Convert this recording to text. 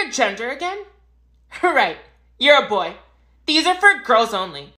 your gender again? Right, you're a boy. These are for girls only.